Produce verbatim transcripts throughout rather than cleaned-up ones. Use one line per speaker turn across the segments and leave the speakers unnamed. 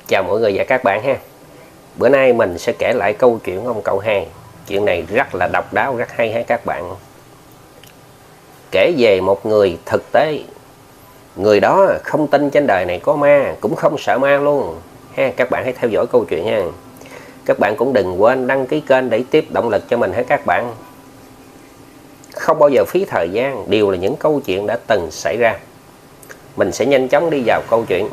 Chào mọi người và các bạn ha. Bữa nay mình sẽ kể lại câu chuyện ông cậu hai. Chuyện này rất là độc đáo, rất hay ha các bạn. Kể về một người thực tế. Người đó không tin trên đời này có ma, cũng không sợ ma luôn ha. Các bạn hãy theo dõi câu chuyện nha. Các bạn cũng đừng quên đăng ký kênh để tiếp động lực cho mình ha các bạn. Không bao giờ phí thời gian, đều là những câu chuyện đã từng xảy ra. Mình sẽ nhanh chóng đi vào câu chuyện.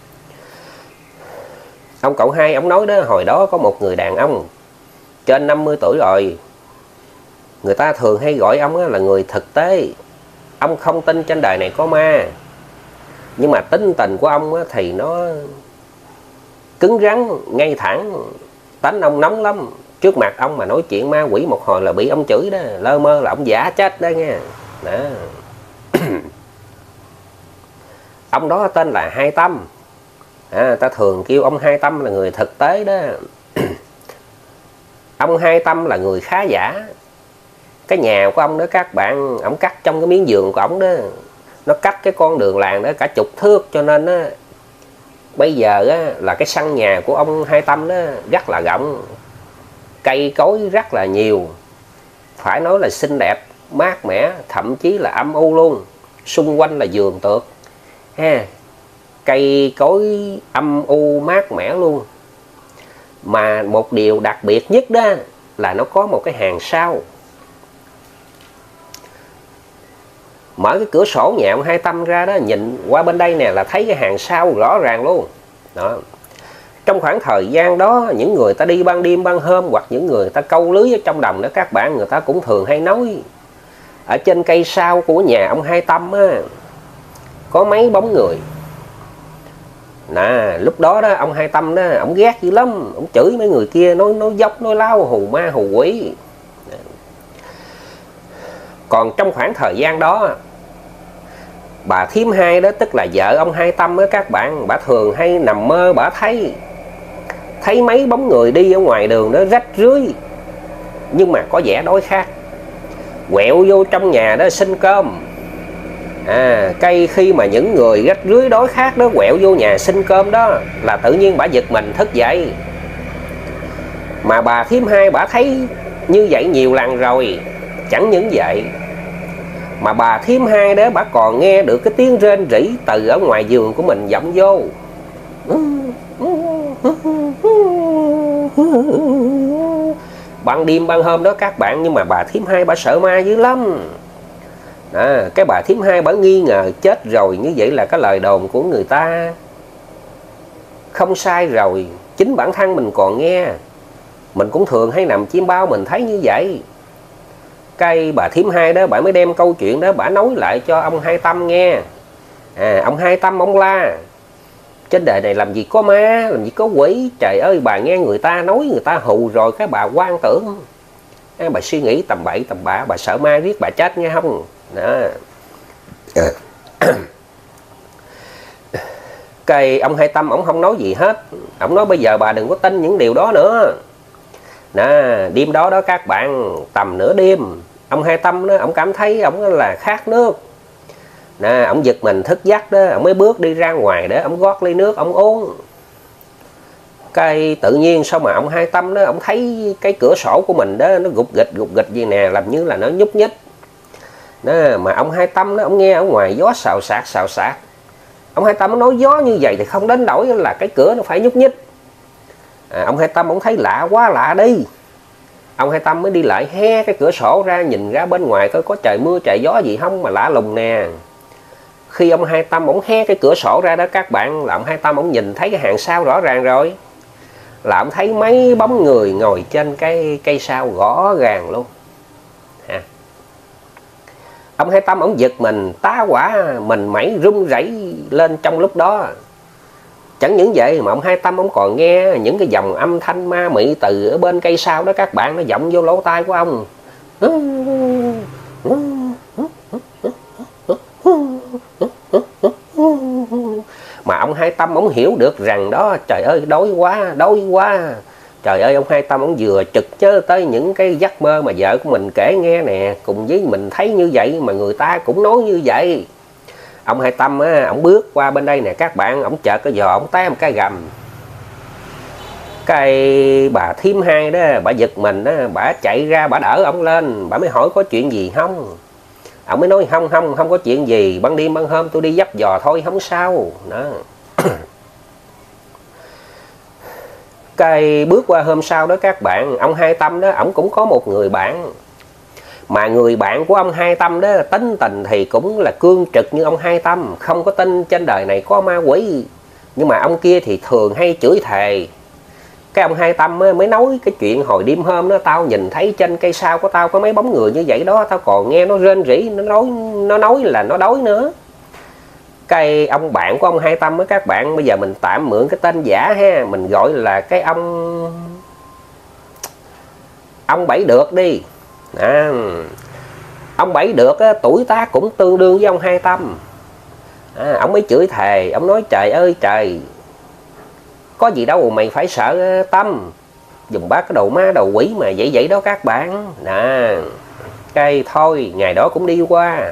Ông cậu hai ông nói đó, hồi đó có một người đàn ông trên năm mươi tuổi rồi. Người ta thường hay gọi ông là người thực tế. Ông không tin trên đời này có ma, nhưng mà tính tình của ông thì nó cứng rắn, ngay thẳng. Tánh ông nóng lắm. Trước mặt ông mà nói chuyện ma quỷ một hồi là bị ông chửi đó. Lơ mơ là ông giả chết đó nha. Đó. Ông đó tên là Hai Tâm. À, ta thường kêu ông Hai Tâm là người thực tế đó. Ông Hai Tâm là người khá giả. Cái nhà của ông đó các bạn, ông cắt trong cái miếng giường của ông đó, nó cắt cái con đường làng đó cả chục thước, cho nên đó, bây giờ á, là cái sân nhà của ông Hai Tâm đó rất là rộng, cây cối rất là nhiều, phải nói là xinh đẹp, mát mẻ, thậm chí là âm u luôn. Xung quanh là vườn tược ha, cây cối âm u mát mẻ luôn. Mà một điều đặc biệt nhất đó là nó có một cái hàng sau. Mở cái cửa sổ nhà ông Hai Tâm ra đó, nhìn qua bên đây nè là thấy cái hàng sau rõ ràng luôn đó. Trong khoảng thời gian đó, những người ta đi ban đêm ban hôm, hoặc những người ta câu lưới ở trong đồng đó các bạn, người ta cũng thường hay nói ở trên cây sau của nhà ông Hai Tâm á, có mấy bóng người. Nè, lúc đó đó ông Hai Tâm đó, ông ghét dữ lắm, ông chửi mấy người kia, nói nói dốc, nói láo, hù ma hù quỷ. Còn trong khoảng thời gian đó, bà thím Hai đó, tức là vợ ông Hai Tâm đó các bạn, bà thường hay nằm mơ, bà thấy thấy mấy bóng người đi ở ngoài đường đó rách rưới, nhưng mà có vẻ đói khát, quẹo vô trong nhà đó xin cơm. À, cây khi mà những người rách rưới đói khát đó quẹo vô nhà xin cơm đó, là tự nhiên bà giật mình thức dậy. Mà bà thím Hai bà thấy như vậy nhiều lần rồi. Chẳng những vậy mà bà thím Hai đó, bà còn nghe được cái tiếng rên rỉ từ ở ngoài giường của mình vọng vô. Ban đêm ban hôm đó các bạn, nhưng mà bà thím Hai bà sợ ma dữ lắm. À, cái bà thím Hai bà nghi ngờ chết rồi, như vậy là cái lời đồn của người ta không sai rồi. Chính bản thân mình còn nghe, mình cũng thường hay nằm chiêm bao mình thấy như vậy. Cái bà thím Hai đó, bà mới đem câu chuyện đó bà nói lại cho ông Hai Tâm nghe. À, ông Hai Tâm ông la trên đời này làm gì có ma, làm gì có quỷ. Trời ơi, bà nghe người ta nói, người ta hù rồi cái bà quan tưởng. À, bà suy nghĩ tầm bậy tầm bạ, bà sợ ma riết bà chết nghe không đó. Cái ông Hai Tâm ông không nói gì hết. Ông nói bây giờ bà đừng có tin những điều đó nữa. Nè, đêm đó đó các bạn, tầm nửa đêm, ông Hai Tâm đó, ông cảm thấy ông là khát nước. Nè, ông giật mình thức giấc đó, ông mới bước đi ra ngoài để ông gót ly nước ông uống. Cái tự nhiên sao mà ông Hai Tâm đó, ông thấy cái cửa sổ của mình đó nó gục gịch gục gịch gì nè, làm như là nó nhúc nhích. Nè, mà ông Hai Tâm đó, ông nghe ở ngoài gió xào xạc xào xạc. Ông Hai Tâm nói gió như vậy thì không đến nỗi là cái cửa nó phải nhúc nhích. À, ông Hai Tâm ông thấy lạ quá lạ đi. Ông Hai Tâm mới đi lại hé cái cửa sổ ra, nhìn ra bên ngoài coi có trời mưa trời gió gì không mà lạ lùng nè. Khi ông Hai Tâm ông hé cái cửa sổ ra đó các bạn, là ông Hai Tâm ông nhìn thấy cái hàng sau rõ ràng rồi. Là ông thấy mấy bóng người ngồi trên cái cây sau rõ ràng luôn. Ha. Ông Hai Tâm ông giật mình tá hỏa, mình mẩy run rẩy lên trong lúc đó. Chẳng những vậy mà ông Hai Tâm ông còn nghe những cái dòng âm thanh ma mị từ ở bên cây sau đó các bạn, nó vọng vô lỗ tai của ông. Mà ông Hai Tâm ông hiểu được rằng đó, trời ơi đói quá, đói quá. Trời ơi, ông Hai Tâm ông vừa trực nhớ tới những cái giấc mơ mà vợ của mình kể nghe nè, cùng với mình thấy như vậy mà người ta cũng nói như vậy. Ông Hai Tâm á, ông bước qua bên đây nè các bạn, ông chợt cái giò ông té một cái gầm. Cái bà thím hai đó, bà giật mình đó, bà chạy ra bà đỡ ổng lên, bà mới hỏi có chuyện gì không. Ổng mới nói không không không có chuyện gì, ban đêm ban hôm tôi đi dắt giò thôi, không sao đó. Cái bước qua hôm sau đó các bạn, ông Hai Tâm đó, ổng cũng có một người bạn. Mà người bạn của ông Hai Tâm đó tính tình thì cũng là cương trực như ông Hai Tâm, không có tin trên đời này có ma quỷ. Nhưng mà ông kia thì thường hay chửi thề. Cái ông Hai Tâm mới nói cái chuyện hồi đêm hôm đó, tao nhìn thấy trên cây sao của tao có mấy bóng người như vậy đó, tao còn nghe nó rên rỉ, nó nói nó nói là nó đói nữa. Cái ông bạn của ông Hai Tâm á các bạn, bây giờ mình tạm mượn cái tên giả ha, mình gọi là cái ông ông Bảy Được đi. À, ông Bảy Được á, tuổi tác cũng tương đương với ông Hai Tâm. À, ông mới chửi thề, ông nói trời ơi trời, có gì đâu mày phải sợ Tâm, dùng bác cái đầu ma đầu quỷ mà vậy vậy đó các bạn. Nè, cây thôi ngày đó cũng đi qua.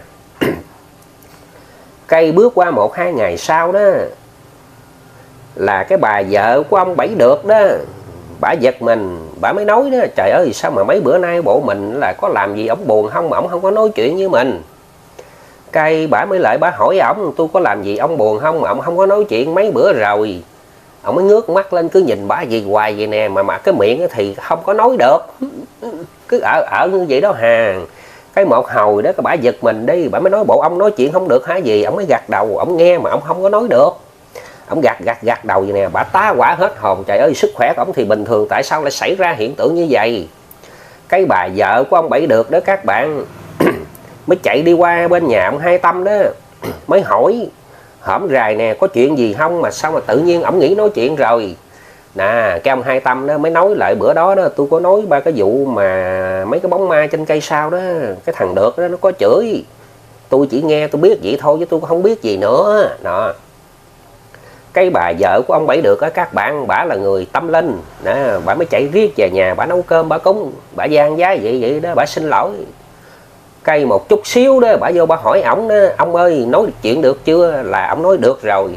Cây bước qua một hai ngày sau đó, là cái bà vợ của ông Bảy Được đó, bà giật mình, bà mới nói đó, trời ơi sao mà mấy bữa nay bộ mình là có làm gì ổng buồn không mà ổng không có nói chuyện với mình. Cái bà mới lại bà hỏi ổng, tôi có làm gì ông buồn không mà ổng không có nói chuyện mấy bữa rồi. Ông mới ngước mắt lên cứ nhìn bà gì hoài vậy nè, mà mà cái miệng thì không có nói được, cứ ở ở như vậy đó hà. Cái một hồi đó cái bà giật mình đi, bà mới nói bộ ông nói chuyện không được hả gì. Ông mới gật đầu, ông nghe mà ông không có nói được. Ông gật gật gật đầu vậy nè, bà tá quả hết hồn, trời ơi sức khỏe của ông thì bình thường, tại sao lại xảy ra hiện tượng như vậy. Cái bà vợ của ông Bảy Được đó các bạn mới chạy đi qua bên nhà ông Hai Tâm đó, mới hỏi hổm rày nè có chuyện gì không mà sao mà tự nhiên ổng nghĩ nói chuyện rồi. Nè cái ông Hai Tâm đó mới nói lại bữa đó đó, tôi có nói ba cái vụ mà mấy cái bóng ma trên cây sao đó, cái thằng Được đó nó có chửi, tôi chỉ nghe tôi biết vậy thôi chứ tôi không biết gì nữa đó. Cái bà vợ của ông Bảy Được á các bạn, bả là người tâm linh nè, bả mới chạy riết về nhà, bả nấu cơm bả cúng, bả gian giá vậy vậy đó, bả xin lỗi. Cây một chút xíu đó bả vô bả hỏi ổng đó, ông ơi nói chuyện được chưa, là ổng nói được rồi.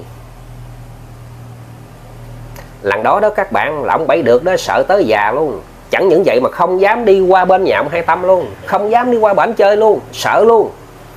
Lần đó đó các bạn là ông Bảy Được đó sợ tới già luôn, chẳng những vậy mà không dám đi qua bên nhà ông Hai Tâm luôn, không dám đi qua bển chơi luôn, sợ luôn.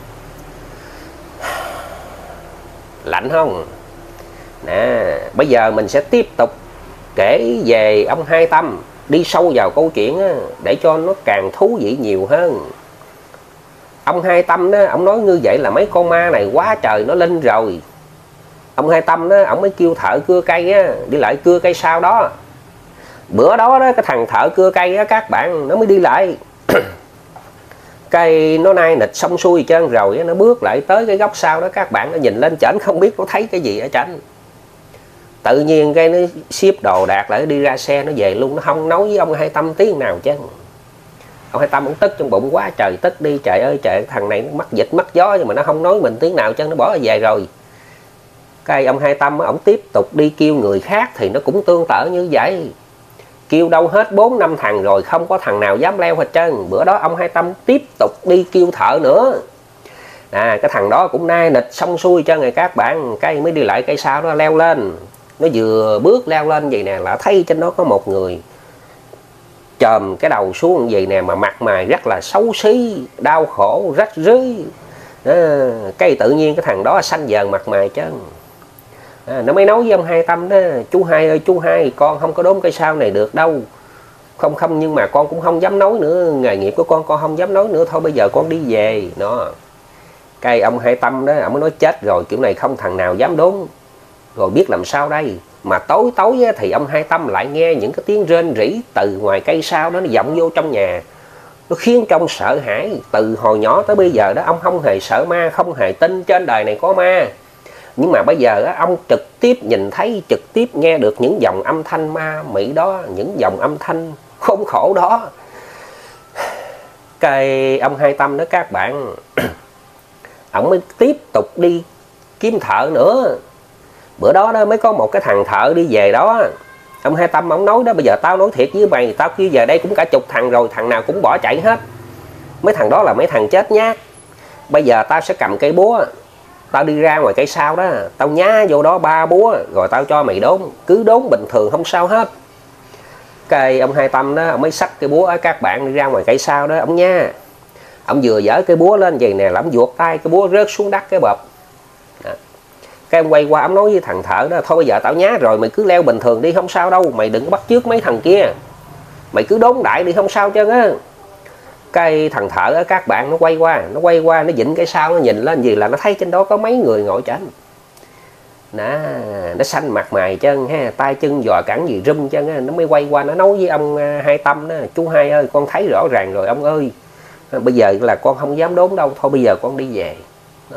Lạnh không nè. Bây giờ mình sẽ tiếp tục kể về ông Hai Tâm, đi sâu vào câu chuyện á, để cho nó càng thú vị nhiều hơn. Ông Hai Tâm đó, ông nói như vậy là mấy con ma này quá trời nó linh rồi. Ông Hai Tâm đó, ông mới kêu thợ cưa cây á, đi lại cưa cây sau đó. Bữa đó đó cái thằng thợ cưa cây á các bạn, nó mới đi lại. Cây nó nai nịch xong xuôi trơn rồi, nó bước lại tới cái góc sau đó các bạn, nó nhìn lên trển không biết nó thấy cái gì ở trển. Tự nhiên cái nó xếp đồ đạc lại đi ra xe nó về luôn, nó không nói với ông Hai Tâm tiếng nào chứ. Ông Hai Tâm ông tức trong bụng quá trời tức đi, trời ơi trời, thằng này nó mắc dịch mắc gió nhưng mà nó không nói mình tiếng nào chứ, nó bỏ về rồi. Cái ông Hai Tâm ông tiếp tục đi kêu người khác thì nó cũng tương tự như vậy. Kêu đâu hết bốn năm thằng rồi không có thằng nào dám leo hết trơn. Bữa đó ông Hai Tâm tiếp tục đi kêu thợ nữa. À, cái thằng đó cũng nai nịch xong xuôi cho người các bạn, cái mới đi lại cây sau đó leo lên. Nó vừa bước leo lên vậy nè là thấy trên đó có một người chồm cái đầu xuống vậy nè, mà mặt mày rất là xấu xí, đau khổ, rách rưới. À, cái tự nhiên cái thằng đó xanh dờn mặt mày chứ. À, nó mới nói với ông Hai Tâm đó, chú Hai ơi chú Hai, con không có đốn cây sao này được đâu. Không không nhưng mà con cũng không dám nói nữa, nghề nghiệp của con con không dám nói nữa, thôi bây giờ con đi về. Nó cái ông Hai Tâm đó, ông mới nói chết rồi, kiểu này không thằng nào dám đốn. Rồi biết làm sao đây. Mà tối tối thì ông Hai Tâm lại nghe những cái tiếng rên rỉ từ ngoài cây sao đó, nó vọng vô trong nhà. Nó khiến cho ông sợ hãi. Từ hồi nhỏ tới bây giờ đó, ông không hề sợ ma, không hề tin trên đời này có ma. Nhưng mà bây giờ đó, ông trực tiếp nhìn thấy, trực tiếp nghe được những dòng âm thanh ma mị đó, những dòng âm thanh khốn khổ đó. Cái ông Hai Tâm đó các bạn, ông mới tiếp tục đi kiếm thợ nữa. Bữa đó đó mới có một cái thằng thợ đi về đó. Ông Hai Tâm ông nói đó, bây giờ tao nói thiệt với mày, tao kia giờ đây cũng cả chục thằng rồi, thằng nào cũng bỏ chạy hết. Mấy thằng đó là mấy thằng chết nhát. Bây giờ tao sẽ cầm cây búa, tao đi ra ngoài cây sau đó, tao nhá vô đó ba búa, rồi tao cho mày đốn. Cứ đốn bình thường không sao hết. Cái ông Hai Tâm đó, ông mới xách cái búa ở các bạn đi ra ngoài cây sau đó ông nha. Ông vừa dở cái búa lên vậy nè là ông vuột tay cái búa rớt xuống đất cái bợp. Đó. Cái ông quay qua ông nói với thằng thợ đó, thôi bây giờ tao nhá rồi, mày cứ leo bình thường đi không sao đâu, mày đừng có bắt chước mấy thằng kia, mày cứ đốn đại đi không sao chứ á. Cái thằng thợ ở các bạn nó quay qua, nó quay qua nó vịn cái sau, nó nhìn lên gì là nó thấy trên đó có mấy người ngồi trên. Đó, nó xanh mặt mày chân ha, tay chân giò cẳng gì rung chân á, nó mới quay qua nó nói với ông Hai Tâm đó, chú Hai ơi, con thấy rõ ràng rồi ông ơi, bây giờ là con không dám đốn đâu, thôi bây giờ con đi về. Đó.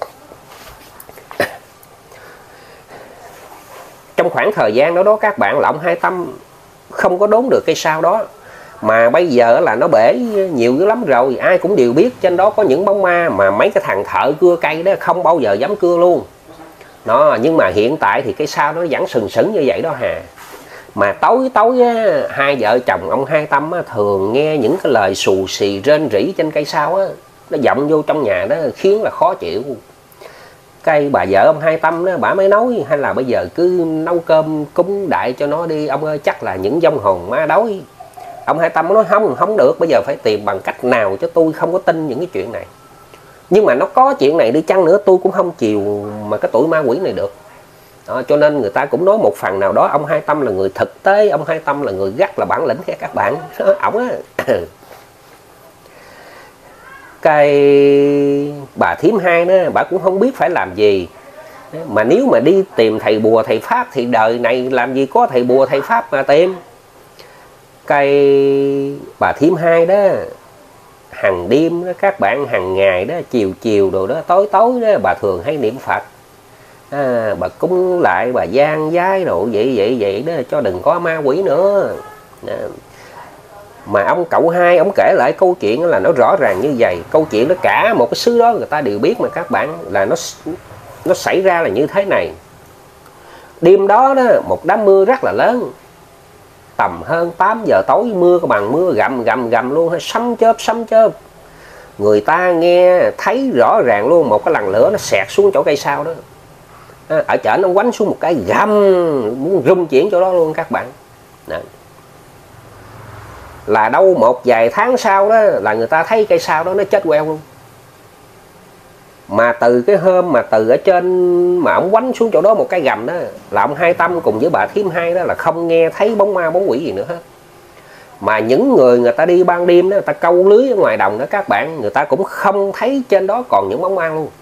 Trong khoảng thời gian đó đó các bạn, là ông Hai Tâm không có đốn được cây sao đó, mà bây giờ là nó bể nhiều dữ lắm rồi, ai cũng đều biết trên đó có những bóng ma mà mấy cái thằng thợ cưa cây đó không bao giờ dám cưa luôn. Đó, nhưng mà hiện tại thì cái sao nó vẫn sừng sững như vậy đó hà. Mà tối tối á, hai vợ chồng ông Hai Tâm á, thường nghe những cái lời xù xì rên rỉ trên cây sao á, nó vọng vô trong nhà đó khiến là khó chịu. Cái bà vợ ông Hai Tâm đó, bà mới nói hay là bây giờ cứ nấu cơm cúng đại cho nó đi ông ơi, chắc là những vong hồn ma đói. Ông Hai Tâm nói không, không được, bây giờ phải tìm bằng cách nào cho tôi không có tin những cái chuyện này. Nhưng mà nó có chuyện này đi chăng nữa tôi cũng không chiều mà cái tuổi ma quỷ này được. Đó, cho nên người ta cũng nói một phần nào đó ông Hai Tâm là người thực tế, ông Hai Tâm là người rất là bản lĩnh nha các bạn. Ổng á. Cái bà thím Hai đó, bà cũng không biết phải làm gì. Mà nếu mà đi tìm thầy bùa thầy pháp thì đời này làm gì có thầy bùa thầy pháp mà tìm. Cái bà thím Hai đó, hàng đêm đó các bạn, hàng ngày đó, chiều chiều đồ đó, tối tối đó, bà thường hay niệm Phật. À, bà cúng lại, bà gian giái đồ vậy vậy vậy đó, cho đừng có ma quỷ nữa. À, mà ông cậu Hai ông kể lại câu chuyện là nó rõ ràng như vậy. Câu chuyện đó cả một cái xứ đó người ta đều biết mà các bạn, là nó nó xảy ra là như thế này. Đêm đó đó, một đám mưa rất là lớn, tầm hơn tám giờ tối, mưa có bằng mưa gầm gầm gầm luôn, hay sấm chớp sấm chớp. Người ta nghe thấy rõ ràng luôn, một cái lằn lửa nó xẹt xuống chỗ cây sao đó. À, ở chợ nó quánh xuống một cái gầm, muốn rung chuyển chỗ đó luôn các bạn. Đó. Là đâu một vài tháng sau đó là người ta thấy cây sao đó nó chết queo luôn. Mà từ cái hôm mà từ ở trên mà ông quánh xuống chỗ đó một cái gầm đó, là ông Hai Tâm cùng với bà thím Hai đó là không nghe thấy bóng ma bóng quỷ gì nữa hết. Mà những người người ta đi ban đêm đó, người ta câu lưới ở ngoài đồng đó các bạn, người ta cũng không thấy trên đó còn những bóng ma luôn.